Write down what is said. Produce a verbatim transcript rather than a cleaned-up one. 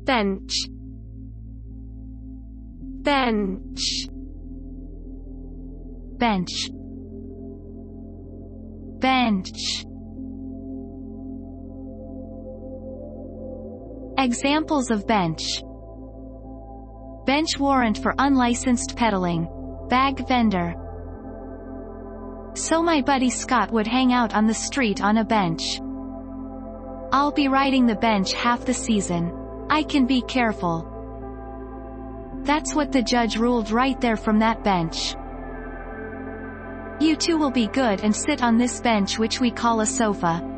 bench, bench, bench, bench. Examples of bench: bench warrant for unlicensed peddling, bag vendor. So my buddy Scott would hang out on the street on a bench. I'll be riding the bench half the season. I can be careful. That's what the judge ruled right there from that bench. You two will be good and sit on this bench which we call a sofa.